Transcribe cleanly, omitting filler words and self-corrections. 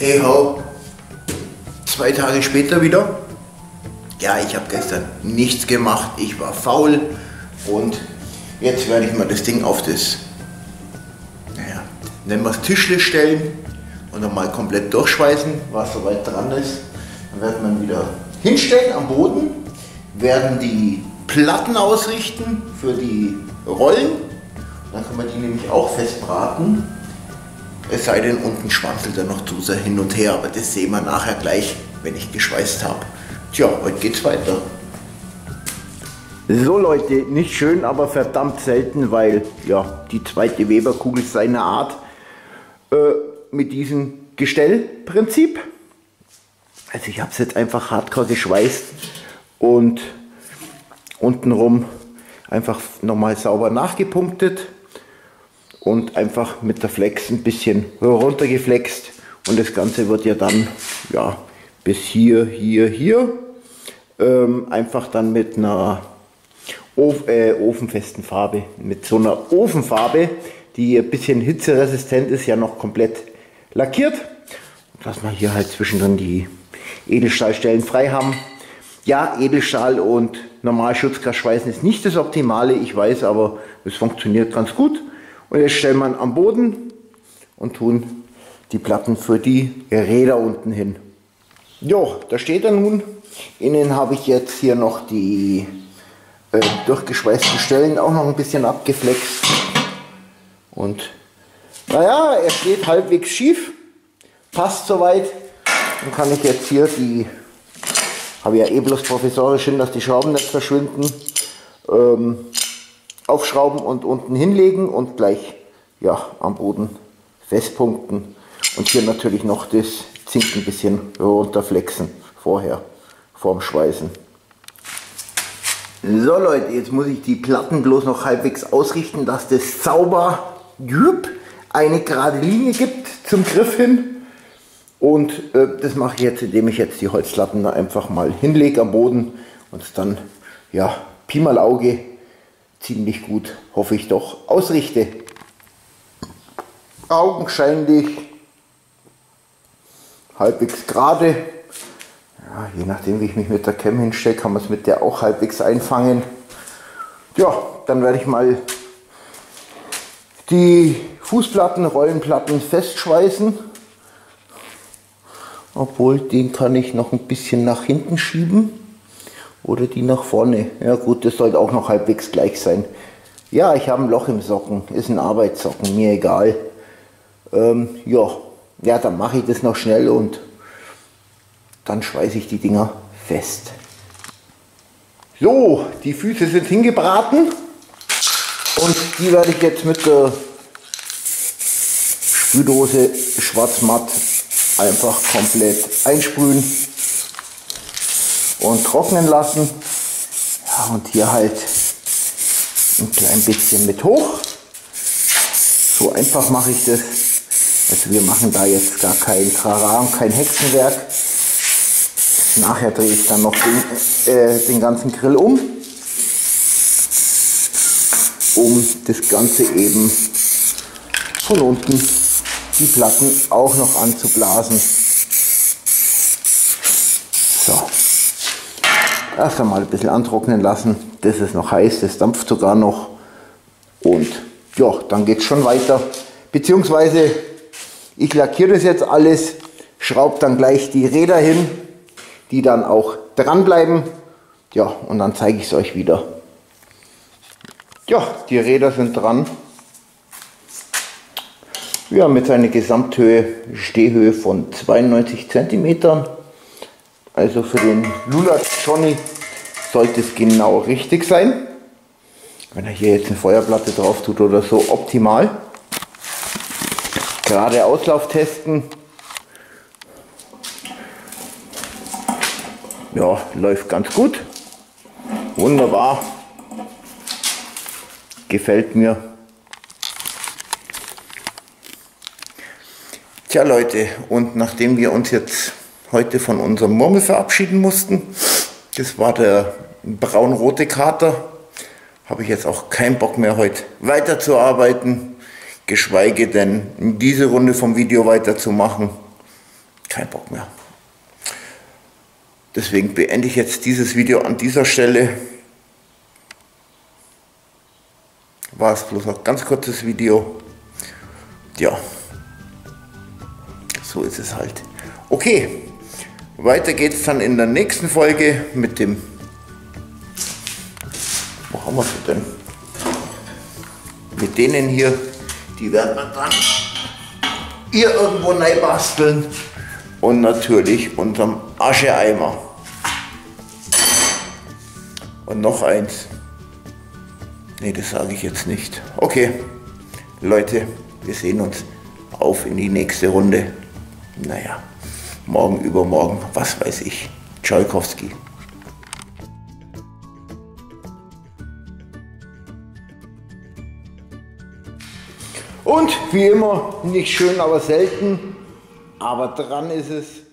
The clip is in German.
Hey ho, 2 Tage später wieder. Ja, ich habe gestern nichts gemacht, ich war faul und jetzt werde ich mal das Ding auf das, naja, nennen wir es Tischle stellen und dann mal komplett durchschweißen, was soweit dran ist. Dann wird man wieder hinstellen am Boden, werden die Platten ausrichten für die Rollen. Dann kann man die nämlich auch festbraten. Es sei denn, unten schwankelt er noch zu sehr hin und her, aber das sehen wir nachher gleich, wenn ich geschweißt habe. Tja, heute geht's weiter. So Leute, nicht schön, aber verdammt selten, weil ja, die zweite Weberkugel ist seine Art mit diesem Gestellprinzip. Also ich habe es jetzt einfach hardcore geschweißt und untenrum einfach nochmal sauber nachgepunktet und einfach mit der Flex ein bisschen runtergeflext und das Ganze wird ja dann ja, bis hier, einfach dann mit einer ofenfesten Farbe, mit so einer Ofenfarbe, die ein bisschen hitzeresistent ist, ja noch komplett lackiert. Dass wir hier halt zwischendrin die Edelstahlstellen frei haben. Ja, Edelstahl und normal Schutzgasschweißen ist nicht das Optimale, ich weiß, aber es funktioniert ganz gut. Und jetzt stellen wir am Boden und tun die Platten für die Räder unten hin. Jo, da steht er nun. Innen habe ich jetzt hier noch die durchgeschweißten Stellen auch noch ein bisschen abgeflext. Und naja, er steht halbwegs schief. Passt soweit. Dann kann ich jetzt hier die, habe ja eh bloß provisorisch hin, dass die Schrauben nicht verschwinden, aufschrauben und unten hinlegen und gleich ja, am Boden festpunkten. Und hier natürlich noch das Zink ein bisschen runterflexen vorher, vorm Schweißen. So Leute, jetzt muss ich die Platten bloß noch halbwegs ausrichten, dass das sauber eine gerade Linie gibt zum Griff hin. Und das mache ich jetzt, indem ich jetzt die Holzlatten einfach mal hinlege am Boden und es dann, ja, Pi mal Auge, ziemlich gut, hoffe ich doch, ausrichte. Augenscheinlich halbwegs gerade. Ja, je nachdem, wie ich mich mit der Cam hinstelle, kann man es mit der auch halbwegs einfangen. Ja, dann werde ich mal die Fußplatten, Rollenplatten festschweißen. Obwohl, den kann ich noch ein bisschen nach hinten schieben. Oder die nach vorne. Ja gut, das sollte auch noch halbwegs gleich sein. Ja, ich habe ein Loch im Socken. Ist ein Arbeitssocken, mir egal. Ja, dann mache ich das noch schnell und dann schweiße ich die Dinger fest. So, die Füße sind hingebraten. Und die werde ich jetzt mit der Sprühdose schwarz-matt einfach komplett einsprühen und trocknen lassen. Ja, und hier halt ein klein bisschen mit hoch. So einfach mache ich das. Also wir machen da jetzt gar kein Trara und kein Hexenwerk. Nachher drehe ich dann noch den ganzen Grill um das Ganze eben von unten die Platten auch noch anzublasen. So, erst einmal ein bisschen antrocknen lassen. Das ist noch heiß, das dampft sogar noch. Und ja, dann geht es schon weiter. Beziehungsweise ich lackiere das jetzt alles, schraube dann gleich die Räder hin, die dann auch dranbleiben. Ja, und dann zeige ich es euch wieder. Ja, die Räder sind dran. Ja, mit seiner Gesamthöhe, Stehhöhe von 92 cm. Also für den Lula Johnny sollte es genau richtig sein. Wenn er hier jetzt eine Feuerplatte drauf tut oder so, optimal. Gerade Auslauf testen. Ja, läuft ganz gut. Wunderbar. Gefällt mir. Tja Leute, und nachdem wir uns jetzt heute von unserem Murmel verabschieden mussten, das war der braun-rote Kater, habe ich jetzt auch keinen Bock mehr heute weiterzuarbeiten, geschweige denn diese Runde vom Video weiterzumachen. kein Bock mehr. Deswegen beende ich jetzt dieses Video an dieser Stelle. War es bloß ein ganz kurzes Video. Ja, so ist es halt. Okay, weiter geht es dann in der nächsten Folge mit dem... Wo haben wir sie denn? Mit denen hier, die werden wir dann hier irgendwo neu basteln. Und natürlich unterm Ascheeimer. Und noch eins. Ne, das sage ich jetzt nicht. Okay, Leute, wir sehen uns. Auf in die nächste Runde. Naja, morgen, übermorgen, was weiß ich. Tschaikowski. Und wie immer, nicht schön, aber selten. Aber dran ist es.